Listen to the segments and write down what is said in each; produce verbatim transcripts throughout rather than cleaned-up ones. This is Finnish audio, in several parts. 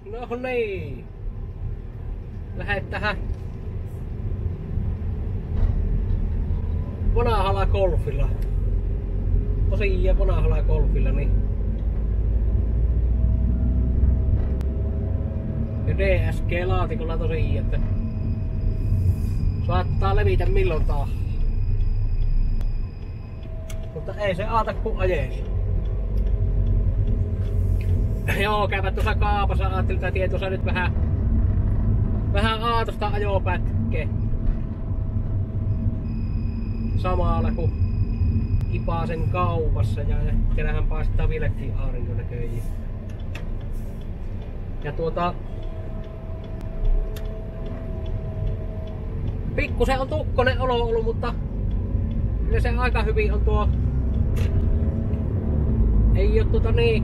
No niin. Lähet tähän Vanhala Golfilla. Tosiaan Vanhala Golfilla, niin D S G-laatikolla tosiaan, että saattaa levitä milloin taas. Mutta ei se aata kun ajeisi. Joo, käyvät tuossa kaapassa, ajattelin, että tietossa nyt vähän vähän aatosta ajopätkeä. Samalla kun Ipasen kaupassa ja siellähän paistaa vieläkin aurinko näköjään. Ja tuota pikkusen on tukkonen olo ollut, mutta kyllä se aika hyvin on tuo. Ei oo tuota niin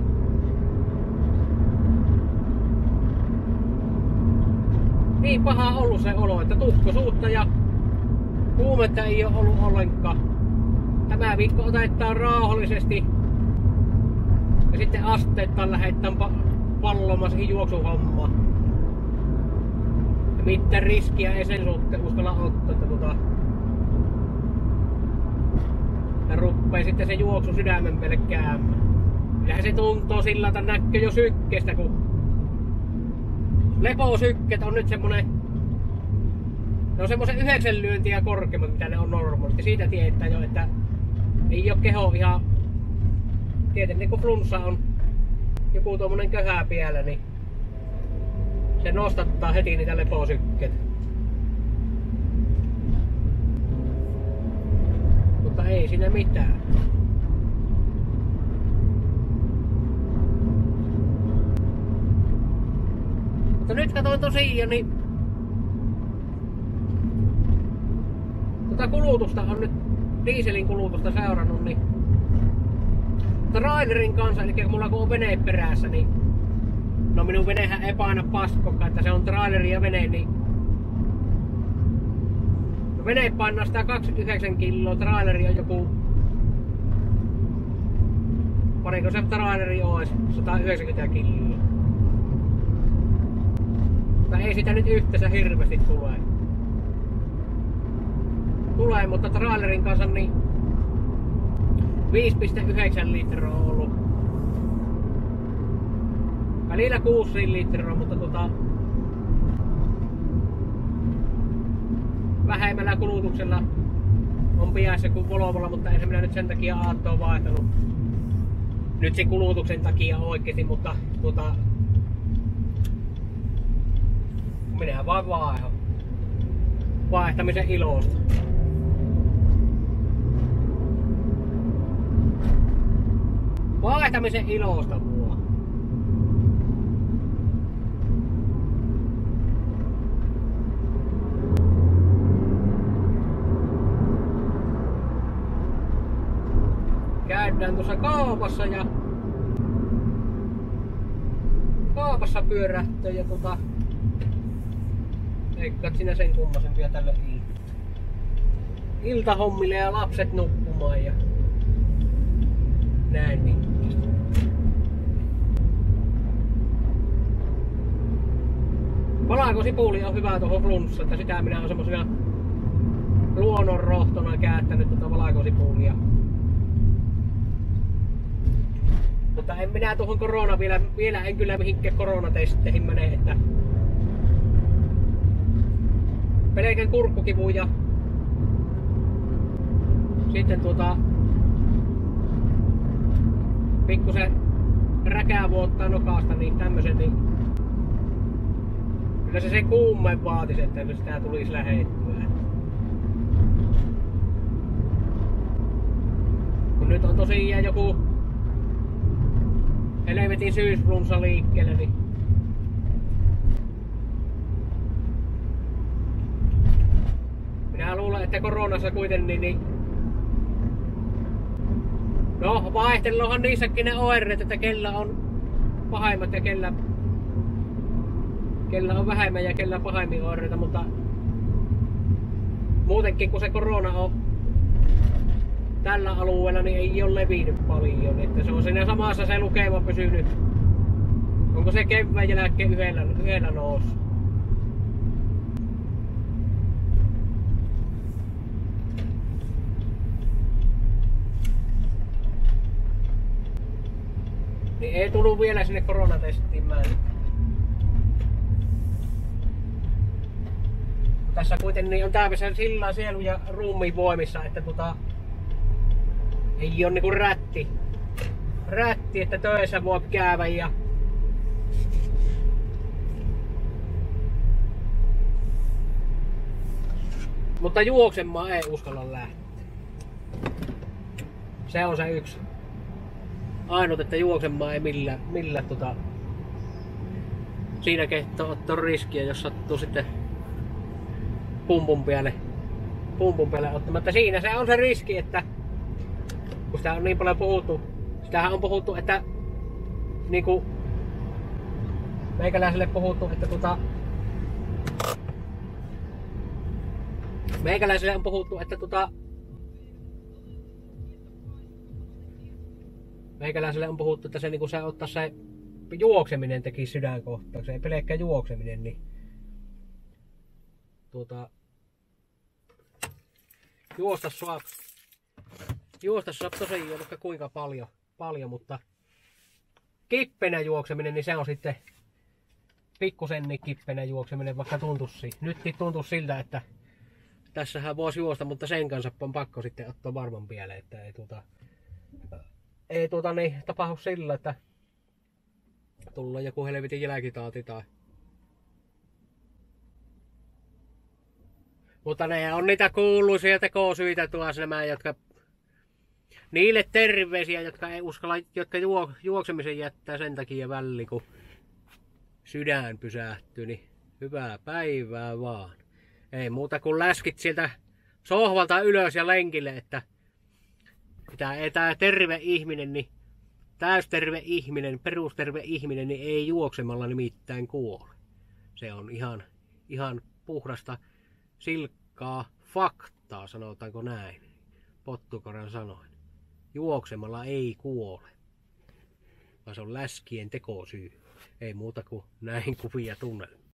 niin paha ollut se olo, että tukkosuutta ja kuumetta ei oo ollut ollenkaan. Tämä viikko otetaan rauhallisesti ja sitten asteittain lähdetään pallomaan siihen juoksuhommaan. Ja mitään riskiä ei sen suhteen uskalla ottaa, että tuota ja ruppee sitten se juoksu sydämen pelkkäämään. Kyllähän se tuntuu sillä, että näkee jo sykkeestä, kun leposykket on nyt semmonen, ne on semmosen yhdeksän lyöntiä korkeammat mitä ne on normaalisti. Siitä tietää jo, että ei oo keho ihan, tietenkin kun flunssa on joku tommonen köhä piellä, niin se nostattaa heti niitä leposykkeitä. Mutta ei siinä mitään. Mutta nyt katsoin tosiaan, niin tota kulutusta on nyt, dieselin kulutusta seurannut, niin trailerin kanssa, eli kun mulla kun on vene perässä, niin no minun venehän ei paina paskokkaan, että se on traileri ja vene, niin no vene painaa sitä kaksikymmentäyhdeksän kiloa, traileri on joku, pariko se traileri ois, sata yhdeksänkymmentä kiloa. Mutta ei sitä nyt yhteensä hirveästi tule. Tulee, mutta trailerin kanssa niin viisi pilkku yhdeksän litraa on ollut. Välillä kuusi litraa, mutta tota vähemmällä kulutuksella on piässä kuin Volvolla, mutta en minä nyt sen takia aattoa vaihtanut. Nyt sen kulutuksen takia oikeesti, mutta tuota minähän vaan vaihdan. Vaihtamisen ilosta. Vaihtamisen ilosta mua. Käydään tuossa kaupassa ja kaupassa pyörähtää ja tota eikä sinä sen kummasempia tällä ilta. Iltahommille ja lapset nukkumaan ja näin niin. Valakosipuli on hyvä tuohon flunssa, että sitä minä olen semmosena luonnonrohtona käyttänyt tuota valakosipulia. Mutta en minä tuohon korona vielä, vielä en kyllä mihinkään koronatesteihin mene, että pelkän kurkkukivu ja sitten tuota pikkusen räkävuottaa nokasta, niin tämmösen, niin kyllä se sen kuumen vaatis, että sitä tulisi lähettyä. Kun nyt on tosiaan joku helvetin syysflunssa liikkeelle, niin minä luulen, että koronassa kuitenkin niin no vaihteluhan niissäkin ne oireet, että kellä on pahimmat ja kellä kellä on vähemmän ja kellä pahemmin oireita, mutta muutenkin kun se korona on tällä alueella, niin ei ole levinnyt paljon, että se on siinä samassa se lukema pysynyt. onko se kevään jälkeen yhdellä, yhdellä noussut. Niin ei tullut vielä sinne koronatestiin määrin. Tässä kuitenkin on tämmöisen sillä sielu ja ruumiin voimissa, että tota ei oo niinku rätti. Rätti, että töissä voi käydä ja mutta juoksemaan ei uskalla lähteä. Se on se yksi. Ainut, että juoksemaan ei millään, millään tota siinä kehtoo ottaa riskiä, jos sattuu sitten pumpun päälle, pumpun päälle ottamatta. Siinä se on se riski, että kun sitä on niin paljon puhuttu, sitähän on puhuttu, että niinku meikäläiselle puhuttu, että tota meikäläiselle on puhuttu, että tota meikäläiselle on puhuttu, että se niinku se ottaa se juokseminen teki sydänkohtauksen, ei pelkkä juokseminen, niin tuota juosta saa juosta saa tosiaan vaikka kuinka paljon, paljon, mutta kippenä juokseminen, niin se on sitten pikkusenkin kippenä juokseminen, vaikka tuntuisi. Nytkin tuntuu siltä, että tässähän voisi juosta, mutta sen kanssa on pakko sitten ottaa varman pieleen, että ei tuota ei tuota niin tapahdu sillä, että tullaan joku helvetin jälkitaati tai mutta ne on niitä kuuluisia tekosyitä tuossa nämä, jotka niille terveisiä, jotka ei uskalla, jotka juo, juoksemisen jättää sen takia väliin, kun sydän pysähtyy, niin hyvää päivää vaan. Ei muuta kuin läskit sieltä sohvalta ylös ja lenkille, että Tämä, tämä terve ihminen, niin täysterve ihminen, perusterve ihminen, niin ei juoksemalla nimittäin kuole. Se on ihan, ihan puhdasta silkkaa faktaa, sanotaanko näin. Pottukoran sanoin. Juoksemalla ei kuole, vaan se on läskien tekosyy. Ei muuta kuin näin kuvia tunnelmia.